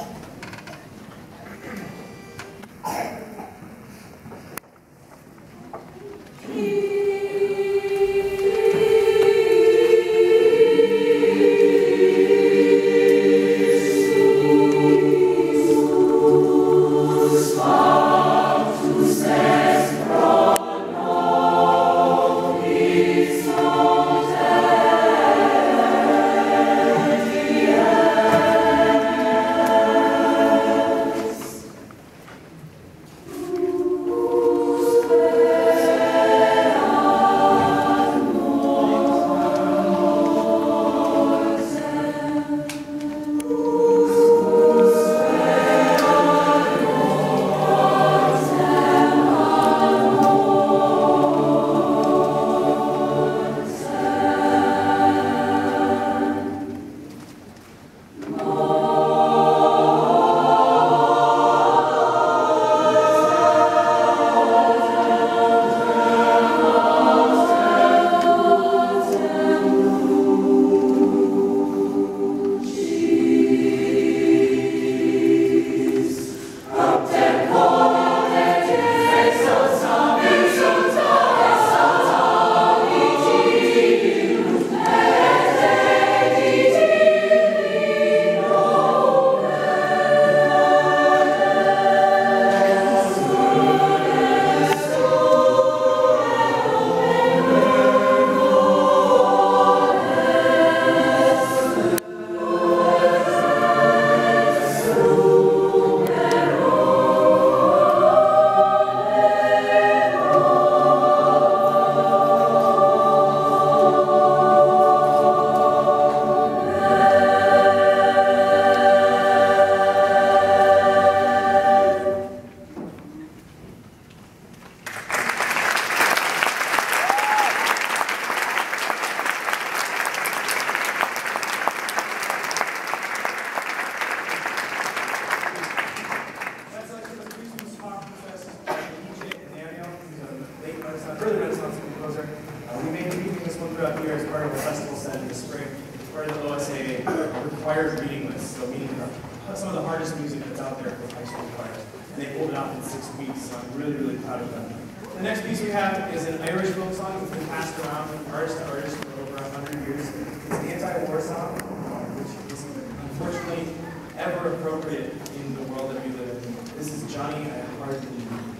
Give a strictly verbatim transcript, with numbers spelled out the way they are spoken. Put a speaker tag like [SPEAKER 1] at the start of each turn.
[SPEAKER 1] Required reading list, so meaning some of the hardest music that's out there for high school choir. And they pulled it out in six weeks, so I'm really, really proud of them. The next piece we have is an Irish folk song that's been passed around from artist to artist for over a hundred years. It's an anti-war song, which is unfortunately ever appropriate in the world that we live in. This is Johnny, I Hardly Knew.